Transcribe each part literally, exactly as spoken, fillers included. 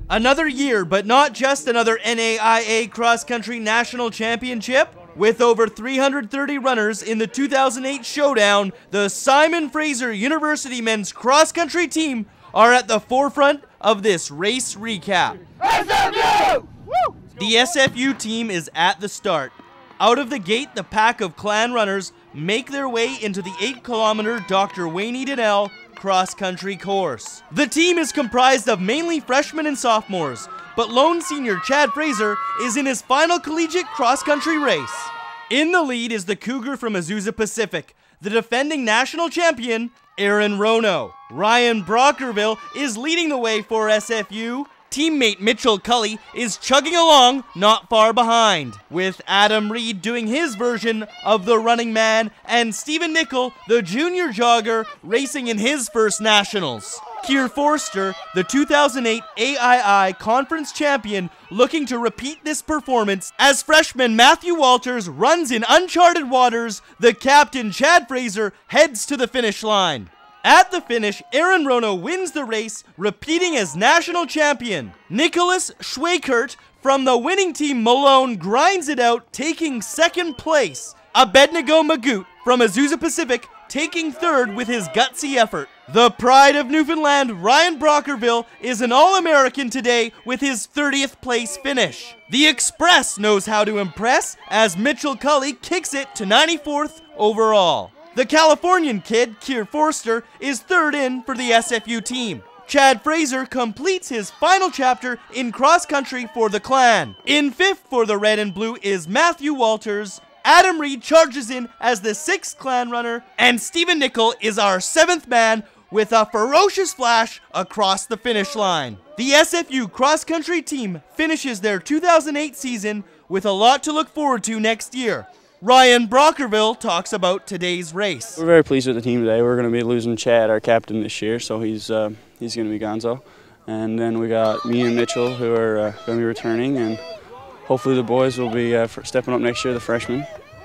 Another year, but not just another N A I A Cross Country National Championship. With over three hundred thirty runners in the two thousand eight showdown, the Simon Fraser University men's cross country team are at the forefront of this race recap. S F U! Woo! The S F U team is at the start. Out of the gate, the pack of clan runners make their way into the eight kilometer Doctor Wayne Donnell cross-country course. The team is comprised of mainly freshmen and sophomores, but lone senior Chad Fraser is in his final collegiate cross-country race. In the lead is the Cougar from Azusa Pacific, the defending national champion, Aaron Rono. Ryan Brockerville is leading the way for S F U. Teammate Mitchell Cully is chugging along not far behind, with Adam Reed doing his version of the running man and Stephen Nickel, the junior jogger, racing in his first nationals. Keir Forster, the two thousand eight A I I Conference champion, looking to repeat this performance as freshman Matthew Walters runs in uncharted waters. The captain Chad Fraser heads to the finish line. At the finish, Aaron Rono wins the race, repeating as national champion. Nicholas Schweikert from the winning team Malone grinds it out, taking second place. Abednego Magoot from Azusa Pacific taking third with his gutsy effort. The pride of Newfoundland, Ryan Brockerville, is an All-American today with his thirtieth place finish. The Express knows how to impress as Mitchell Cully kicks it to ninety-fourth overall. The Californian kid, Keir Forster, is third in for the S F U team. Chad Fraser completes his final chapter in cross-country for the clan. In fifth for the red and blue is Matthew Walters. Adam Reed charges in as the sixth clan runner, and Stephen Nickel is our seventh man with a ferocious flash across the finish line. The S F U cross-country team finishes their two thousand eight season with a lot to look forward to next year. Ryan Brockerville talks about today's race. We're very pleased with the team today. We're going to be losing Chad, our captain, this year, so he's uh, he's going to be gonzo. And then we got me and Mitchell, who are uh, going to be returning, and hopefully the boys will be uh, stepping up next year, the freshmen.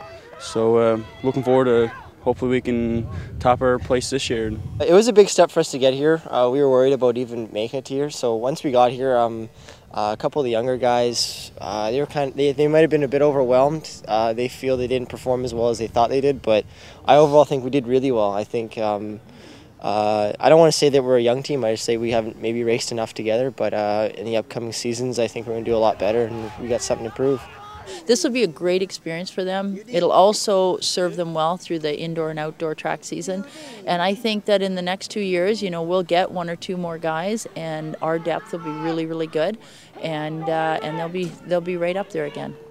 So uh, looking forward to hopefully we can top our place this year. It was a big step for us to get here. Uh, we were worried about even making it here. So once we got here, um, uh, a couple of the younger guys, uh, they were kind of, they, they might have been a bit overwhelmed. Uh, they feel they didn't perform as well as they thought they did, but I overall think we did really well. I think um, uh, I don't want to say that we're a young team. I just say we haven't maybe raced enough together. But uh, in the upcoming seasons, I think we're going to do a lot better, and we got something to prove. This will be a great experience for them. It'll also serve them well through the indoor and outdoor track season. And I think that in the next two years, you know, we'll get one or two more guys, and our depth will be really, really good, and uh, and they'll be they'll be right up there again.